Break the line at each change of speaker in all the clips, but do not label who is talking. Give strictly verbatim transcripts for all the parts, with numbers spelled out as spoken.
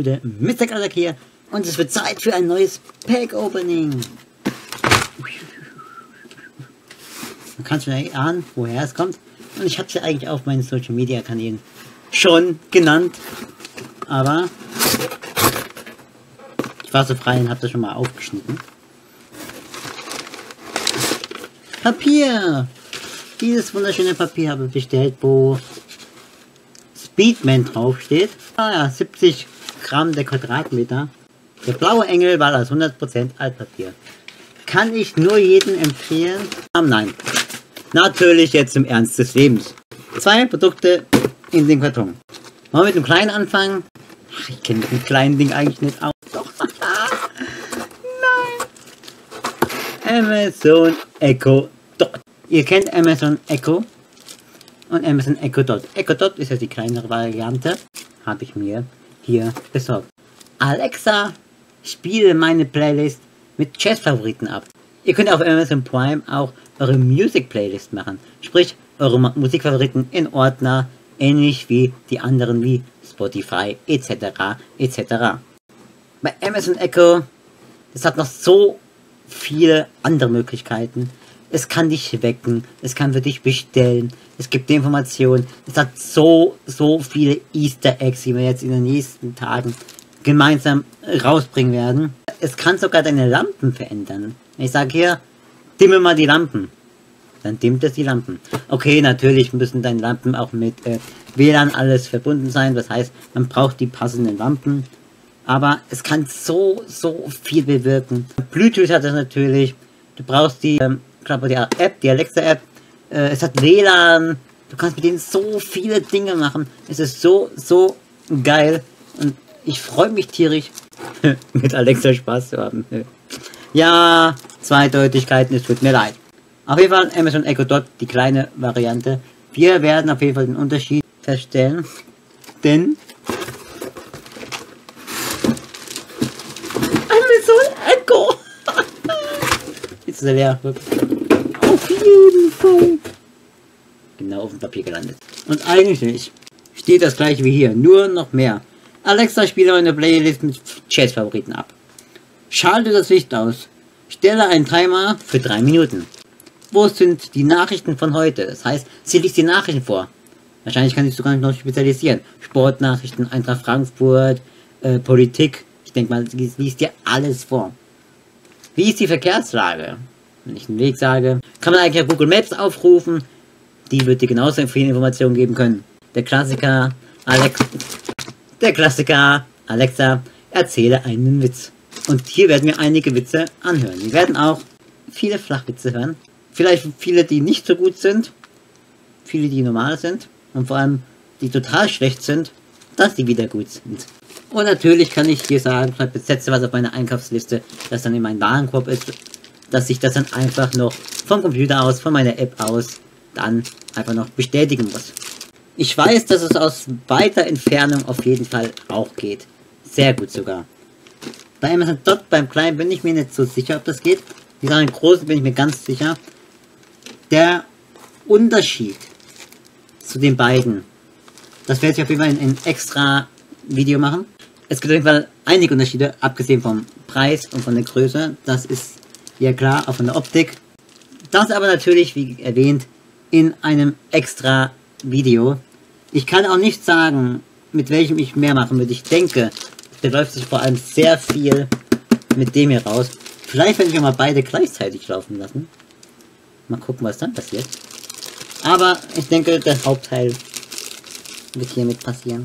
gute Mister Galack hier und es wird Zeit für ein neues Pack-Opening. Man kann schon erahnen, woher es kommt, und ich habe es ja eigentlich auf meinen Social Media Kanälen schon genannt, aber ich war so frei und habe das schon mal aufgeschnitten. Papier! Dieses wunderschöne Papier habe ich bestellt, wo Speedman draufsteht. Ah ja, siebzig Gramm der Quadratmeter. Der blaue Engel war das hundert Prozent Altpapier. Kann ich nur jedem empfehlen? Ah, nein. Natürlich jetzt im Ernst des Lebens. Zwei Produkte in den Karton. Wollen wir mit dem kleinen anfangen? Ach, ich kenne mit dem kleinen Ding eigentlich nicht aus. Doch. Nein. Amazon Echo Dot. Ihr kennt Amazon Echo und Amazon Echo Dot. Echo Dot ist ja die kleinere Variante. Habe ich mir hier besorgt. Alexa, spiele meine Playlist mit Jazz-Favoriten ab. Ihr könnt auf Amazon Prime auch eure Music-Playlist machen. Sprich, eure Musikfavoriten in Ordner, ähnlich wie die anderen wie Spotify et cetera et cetera. Bei Amazon Echo, das hat noch so viele andere Möglichkeiten. Es kann dich wecken, es kann für dich bestellen, es gibt Informationen, es hat so, so viele Easter Eggs, die wir jetzt in den nächsten Tagen gemeinsam rausbringen werden. Es kann sogar deine Lampen verändern. Ich sage hier, dimme mal die Lampen. Dann dimmt es die Lampen. Okay, natürlich müssen deine Lampen auch mit äh, W L A N alles verbunden sein. Das heißt, man braucht die passenden Lampen. Aber es kann so, so viel bewirken. Bluetooth hat es natürlich. Du brauchst die, ähm, glaube die App, die Alexa-App. Äh, es hat W L A N. Du kannst mit denen so viele Dinge machen. Es ist so, so geil. Und ich freue mich tierisch, mit Alexa Spaß zu haben. Ja, Zweideutigkeiten, es tut mir leid. Auf jeden Fall Amazon Echo Dot, die kleine Variante. Wir werden auf jeden Fall den Unterschied feststellen. Denn Amazon Echo ist er leer. Auf jeden Fall. Genau auf dem Papier gelandet. Und eigentlich steht das gleiche wie hier, nur noch mehr. Alexa, spiele eine Playlist mit Jazz-Favoriten ab. Schalte das Licht aus. Stelle einen Timer für drei Minuten. Wo sind die Nachrichten von heute? Das heißt, sie liest die Nachrichten vor. Wahrscheinlich kann ich sogar noch spezialisieren. Sportnachrichten, Eintracht Frankfurt, äh, Politik. Ich denke mal, sie liest dir alles vor. Wie ist die Verkehrslage? Wenn ich den Weg sage, kann man eigentlich auf Google Maps aufrufen. Die wird dir genauso viele Informationen geben können. Der Klassiker, Alex... Der Klassiker, Alexa, erzähle einen Witz. Und hier werden wir einige Witze anhören. Wir werden auch viele Flachwitze hören. Vielleicht viele, die nicht so gut sind. Viele, die normal sind. Und vor allem, die total schlecht sind, dass die wieder gut sind. Und natürlich kann ich hier sagen, ich setze was auf meine Einkaufsliste, das dann in meinem Warenkorb ist, dass ich das dann einfach noch vom Computer aus, von meiner App aus, dann einfach noch bestätigen muss. Ich weiß, dass es aus weiter Entfernung auf jeden Fall auch geht. Sehr gut sogar. Bei Amazon Dot, beim Kleinen, bin ich mir nicht so sicher, ob das geht. Wie gesagt, beim Großen bin ich mir ganz sicher. Der Unterschied zu den beiden, das werde ich auf jeden Fall in ein extra Video machen. Es gibt auf jeden Fall einige Unterschiede, abgesehen vom Preis und von der Größe. Das ist ja klar, auch von der Optik. Das aber natürlich, wie erwähnt, in einem extra Video. Ich kann auch nicht sagen, mit welchem ich mehr machen würde. Ich denke, der läuft sich vor allem sehr viel mit dem hier raus. Vielleicht werde ich auch mal beide gleichzeitig laufen lassen. Mal gucken, was dann passiert. Aber ich denke, der Hauptteil wird hiermit passieren.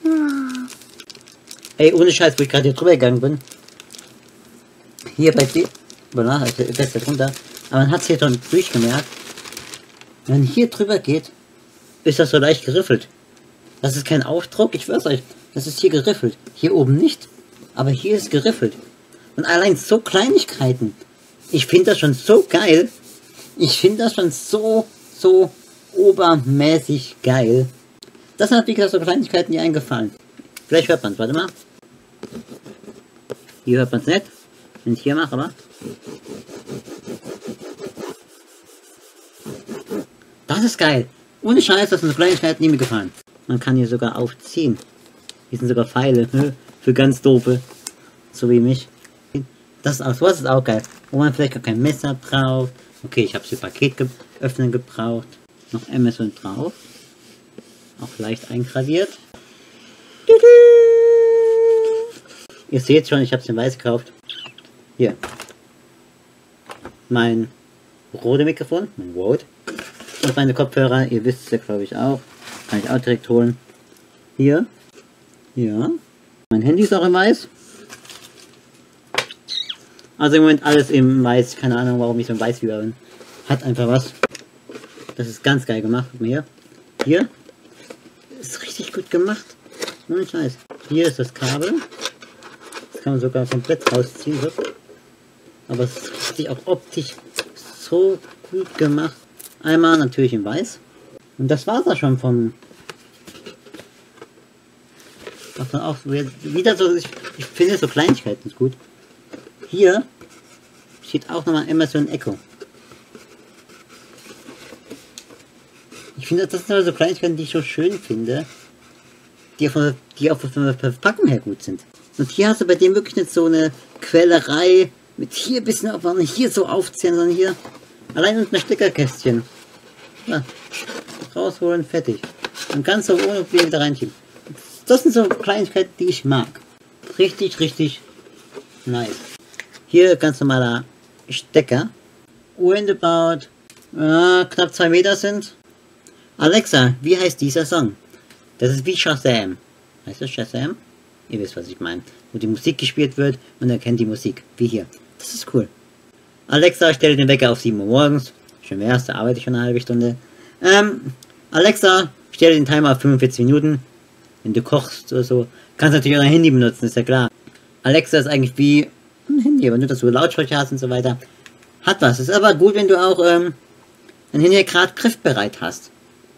Ey, ohne Scheiß, wo ich gerade hier drüber gegangen bin. Hier bei dir. Voilà, ist das drunter. Aber man hat es hier schon durchgemerkt. Wenn man hier drüber geht, ist das so leicht geriffelt. Das ist kein Aufdruck, ich schwör's euch. Das ist hier geriffelt. Hier oben nicht. Aber hier ist geriffelt. Und allein so Kleinigkeiten. Ich finde das schon so geil. Ich finde das schon so, so obermäßig geil. Das sind wie gesagt so Kleinigkeiten, die eingefallen. Vielleicht hört man es. Warte mal. Hier hört man es nicht. Wenn ich hier mache, aber. Das ist geil. Ohne Scheiß, das sind so Kleinigkeiten, die mir gefallen. Man kann hier sogar aufziehen. Hier sind sogar Pfeile. Für ganz doofe. So wie mich. Das ist auch, sowas ist auch geil. Wo man vielleicht gar kein Messer braucht. Okay, ich habe sie Paket ge öffnen gebraucht. Noch Amazon drauf. Auch leicht eingraviert. Ihr seht schon, ich habe es in weiß gekauft. Hier. Mein rote Mikrofon, mein Rode. Und meine Kopfhörer, ihr wisst es ja glaube ich auch. Kann ich auch direkt holen. Hier. Ja. Mein Handy ist auch in weiß. Also im Moment alles im Weiß. Keine Ahnung, warum ich so ein Weiß wieder bin. Hat einfach was. Das ist ganz geil gemacht. Guck mal hier. Hier. Ist richtig gut gemacht. Ohne Scheiß. Hier ist das Kabel. Das kann man sogar komplett rausziehen. So. Aber es ist richtig auch optisch so gut gemacht. Einmal natürlich in Weiß. Und das war's auch schon vom... Auch wieder so, ich, ich finde so Kleinigkeiten gut. Hier steht auch nochmal Amazon Echo. Ich finde, das sind so Kleinigkeiten, die ich so schön finde, die, von, die auch von der Verpackung her gut sind. Und hier hast du bei dem wirklich nicht so eine Quälerei mit hier ein bisschen aufmachen, hier so aufziehen, sondern hier allein unten ein Steckerkästchen. Ja, rausholen, fertig. Und ganz so ohne Probleme wieder reinschieben. Das sind so Kleinigkeiten, die ich mag. Richtig, richtig nice. Hier ganz normaler Stecker. Roundabout äh, knapp zwei Meter sind. Alexa, wie heißt dieser Song? Das ist wie Shazam. Heißt das Shazam? Ihr wisst, was ich meine. Wo die Musik gespielt wird und er kennt die Musik. Wie hier. Das ist cool. Alexa, stelle den Wecker auf sieben Uhr morgens. Schön wär's, da arbeite ich schon eine halbe Stunde. Ähm, Alexa, stelle den Timer auf fünfundvierzig Minuten. Wenn du kochst oder so. Kannst natürlich auch dein Handy benutzen, ist ja klar. Alexa ist eigentlich wie ein Handy, wenn du das so Lautsprecher hast und so weiter. Hat was. Ist aber gut, wenn du auch ähm, ein Handy gerade griffbereit hast.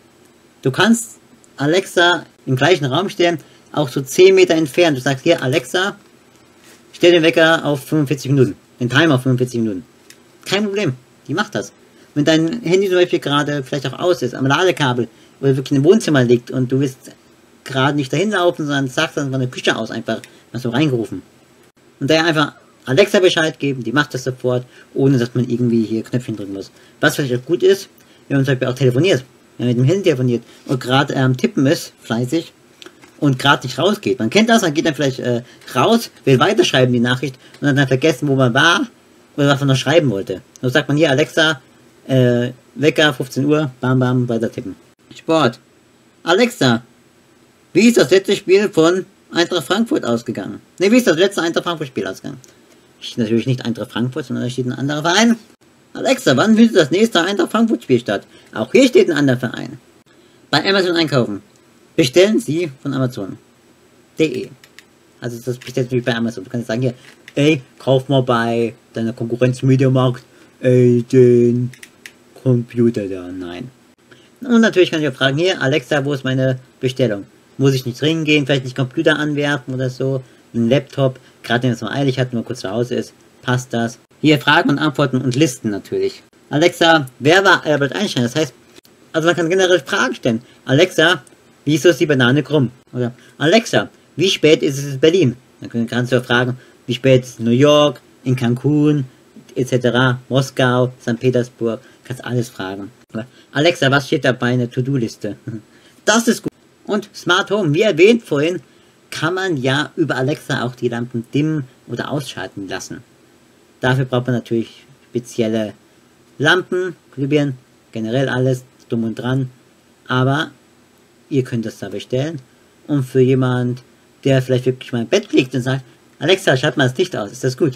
Du kannst Alexa im gleichen Raum stellen, auch so zehn Meter entfernt. Du sagst hier, Alexa, stell den Wecker auf fünfundvierzig Minuten. Den Timer auf fünfundvierzig Minuten. Kein Problem. Die macht das. Wenn dein Handy zum Beispiel gerade vielleicht auch aus ist, am Ladekabel, oder wirklich im Wohnzimmer liegt und du willst gerade nicht dahin laufen, sondern sagst dann von der Küche aus einfach mal so reingerufen. Und daher einfach Alexa Bescheid geben, die macht das sofort, ohne dass man irgendwie hier Knöpfchen drücken muss. Was vielleicht auch gut ist, wenn man zum Beispiel auch telefoniert, wenn man mit dem Handy telefoniert und gerade am ähm, Tippen ist, fleißig, und gerade nicht rausgeht. Man kennt das, man geht dann vielleicht äh, raus, will weiterschreiben die Nachricht und dann, dann vergessen, wo man war oder was man noch schreiben wollte. So sagt man hier, Alexa, äh, Wecker, fünfzehn Uhr, bam bam, weiter tippen. Sport. Alexa, wie ist das letzte Spiel von Eintracht Frankfurt ausgegangen? Ne, wie ist das letzte Eintracht Frankfurt Spiel ausgegangen? Steht natürlich nicht Eintracht Frankfurt, sondern da steht ein anderer Verein. Alexa, wann findet das nächste Eintracht Frankfurt Spiel statt? Auch hier steht ein anderer Verein. Bei Amazon einkaufen. Bestellen Sie von Amazon punkt de. Also das bestellt natürlich bei Amazon. Du kannst sagen hier, ey, kauf mal bei deiner Konkurrenz Mediamarkt, ey, den Computer da. Nein. Und natürlich kann ich auch fragen, hier, Alexa, wo ist meine Bestellung? Muss ich nicht dringend gehen, vielleicht nicht Computer anwerfen oder so, einen Laptop, gerade wenn es mal eilig hat, nur kurz zu Hause ist, passt das. Hier Fragen und Antworten und Listen natürlich. Alexa, wer war Albert Einstein? Das heißt, also man kann generell Fragen stellen. Alexa, wieso ist die Banane krumm? Oder Alexa, wie spät ist es in Berlin? Dann kannst du fragen, wie spät ist es in New York, in Cancun, et cetera, Moskau, Sankt Petersburg, kannst alles fragen. Oder Alexa, was steht da bei einer To-Do-Liste? Das ist gut. Und Smart Home, wie erwähnt vorhin, kann man ja über Alexa auch die Lampen dimmen oder ausschalten lassen. Dafür braucht man natürlich spezielle Lampen, Glühbirnen, generell alles dumm und dran. Aber ihr könnt das da bestellen. Und für jemand, der vielleicht wirklich mal im Bett liegt und sagt, Alexa, schalt mal das Licht aus, ist das gut?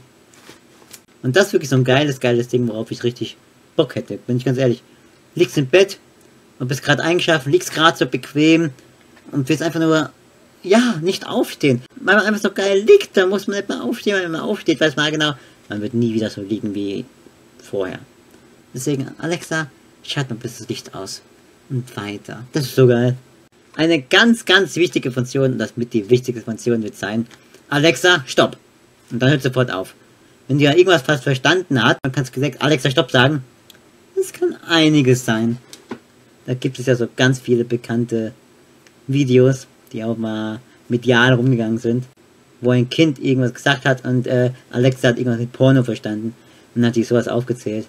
Und das ist wirklich so ein geiles, geiles Ding, worauf ich richtig Bock hätte, bin ich ganz ehrlich. Liegst im Bett und bist gerade eingeschlafen, liegst gerade so bequem und willst einfach nur, ja, nicht aufstehen. Weil man einfach so geil liegt, da muss man nicht mehr aufstehen, weil wenn man aufsteht, weiß man genau, man wird nie wieder so liegen wie vorher. Deswegen, Alexa, schalt mal bitte das Licht aus. Und weiter. Das ist so geil. Eine ganz, ganz wichtige Funktion, und das mit die wichtigste Funktion wird sein, Alexa, stopp. Und dann hört sofort auf. Wenn die ja irgendwas fast verstanden hat, dann kannst du gesagt, Alexa, stopp sagen. Das kann einiges sein. Da gibt es ja so ganz viele bekannte Videos, die auch mal medial rumgegangen sind. wo ein Kind irgendwas gesagt hat und äh, Alexa hat irgendwas mit Porno verstanden und hat die sowas aufgezählt.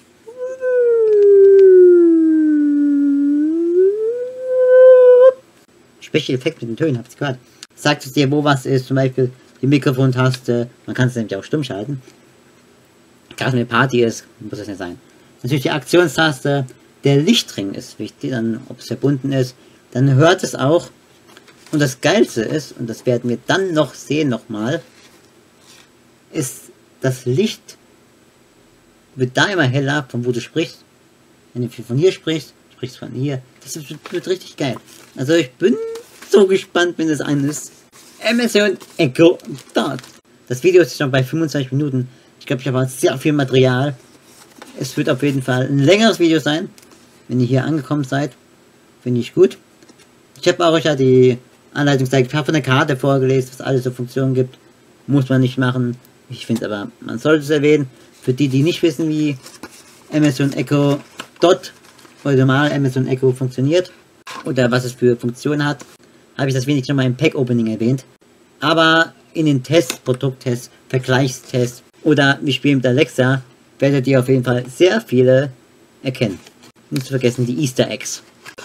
Special Effekt mit den Tönen, habt ihr gehört? Sagt es dir, wo was ist, zum Beispiel die Mikrofontaste, man kann es nämlich auch stumm schalten. Gerade wenn eine Party ist, muss das nicht sein. Natürlich die Aktionstaste, der Lichtring ist wichtig, dann ob es verbunden ist, dann hört es auch. Und das Geilste ist, und das werden wir dann noch sehen nochmal, ist das Licht wird da immer heller, von wo du sprichst. Wenn du von hier sprichst, sprichst von hier. Das wird, wird richtig geil. Also ich bin so gespannt, wenn das ein ist. Amazon Echo Dot. Das Video ist schon bei fünfundzwanzig Minuten. Ich glaube, ich habe sehr viel Material. Es wird auf jeden Fall ein längeres Video sein. Wenn ihr hier angekommen seid, finde ich gut. Ich habe auch euch ja die Anleitungszeit, ich habe von der Karte vorgelesen, was alles so Funktionen gibt. Muss man nicht machen. Ich finde aber, man sollte es erwähnen. Für die, die nicht wissen, wie Amazon Echo Dot oder normal Amazon Echo funktioniert oder was es für Funktionen hat, habe ich das wenigstens schon mal im Pack-Opening erwähnt. Aber in den Tests, Produkttests, Vergleichstests oder wir spielen mit Alexa, werdet ihr auf jeden Fall sehr viele erkennen. Nicht zu vergessen die Easter Eggs.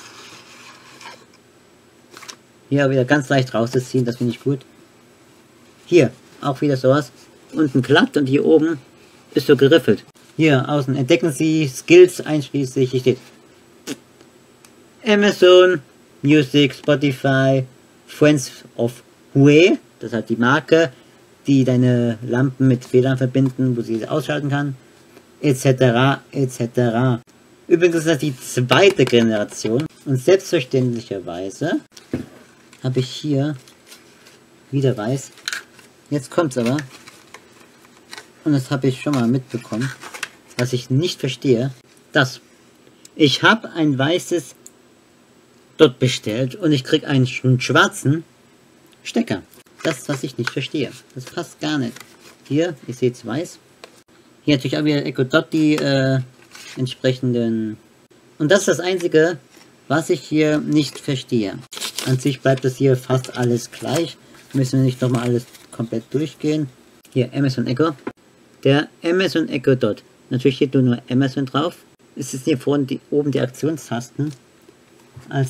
Hier wieder ganz leicht rauszuziehen, das finde ich gut. Hier, auch wieder sowas. Unten klappt und hier oben ist so geriffelt. Hier außen entdecken Sie Skills einschließlich, hier steht Amazon Music, Spotify, Friends of Huawei, das hat die Marke, die deine Lampen mit W L A N verbinden, wo sie ausschalten kann, et cetera et cetera. Übrigens ist das die zweite Generation und selbstverständlicherweise habe ich hier wieder weiß. Jetzt kommt's aber. Und das habe ich schon mal mitbekommen, was ich nicht verstehe. Das. Ich habe ein weißes dort bestellt und ich kriege einen schwarzen Stecker. Das, was ich nicht verstehe. Das passt gar nicht. Hier, ihr seht es weiß. Hier natürlich auch wieder Echo Dot die äh, entsprechenden. Und das ist das Einzige, was ich hier nicht verstehe. An sich bleibt das hier fast alles gleich. Müssen wir nicht nochmal alles komplett durchgehen. Hier Amazon Echo. Der Amazon Echo Dot. Natürlich steht nur Amazon drauf. Es ist hier vorne die, oben die Aktionstasten. Als.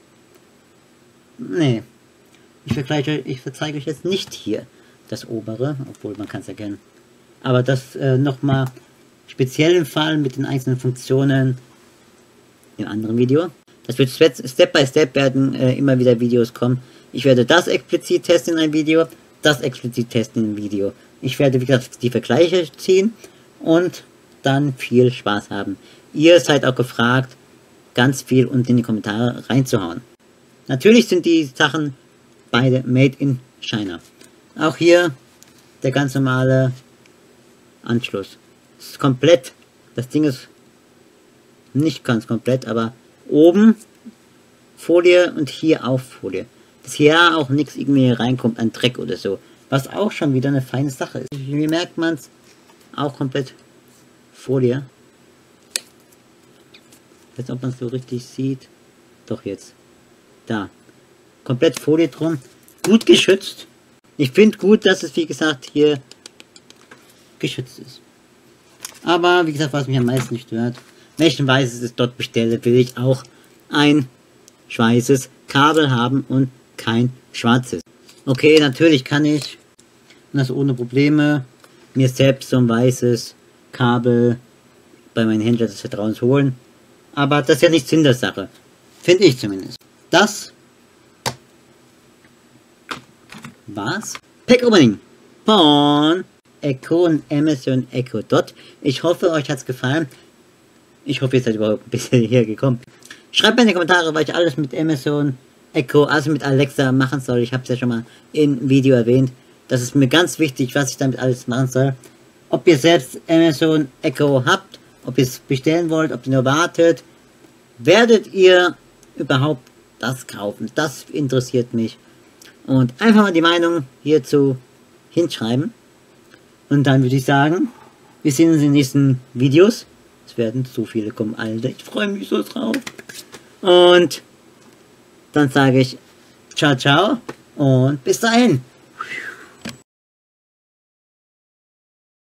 Nee. Ich vergleiche, ich verzeige euch jetzt nicht hier das obere, obwohl man kann es erkennen. Aber das äh, nochmal speziell im Fall mit den einzelnen Funktionen im anderen Video. Das wird Step by Step werden äh, immer wieder Videos kommen. Ich werde das explizit testen in einem Video, das explizit testen in einem Video. Ich werde, wie gesagt, die Vergleiche ziehen und dann viel Spaß haben. Ihr seid auch gefragt, ganz viel unten in die Kommentare reinzuhauen. Natürlich sind die Sachen beide made in China. Auch hier der ganz normale Anschluss. Das ist komplett, das Ding ist nicht ganz komplett, aber oben Folie und hier auch Folie. Dass hier auch nichts irgendwie reinkommt an Dreck oder so. Was auch schon wieder eine feine Sache ist. Wie merkt man es? Auch komplett Folie. Jetzt ob man es so richtig sieht. Doch jetzt. Da. Komplett Folie drum. Gut geschützt. Ich finde gut, dass es wie gesagt hier geschützt ist. Aber wie gesagt, was mich am meisten stört, wenn ich ein weißes dort bestelle, will ich auch ein weißes Kabel haben und kein schwarzes. Okay, natürlich kann ich, und das ohne Probleme, mir selbst so ein weißes Kabel bei meinem Händler des Vertrauens holen. Aber das ist ja nicht Sinn der Sache. Finde ich zumindest. Das war's. Pack Opening von Echo und Amazon Echo Dot. Ich hoffe, euch hat's gefallen. Ich hoffe, ihr seid überhaupt ein bisschen hier gekommen. Schreibt mir in die Kommentare, was ich alles mit Amazon Echo, also mit Alexa machen soll. Ich habe es ja schon mal im Video erwähnt. Das ist mir ganz wichtig, was ich damit alles machen soll. Ob ihr selbst Amazon Echo habt, ob ihr es bestellen wollt, ob ihr nur wartet. Werdet ihr überhaupt das kaufen? Das interessiert mich. Und einfach mal die Meinung hierzu hinschreiben. Und dann würde ich sagen, wir sehen uns in den nächsten Videos. Es werden so viele kommen, Alter. Ich freue mich so drauf. Und dann sage ich ciao, ciao und bis dahin.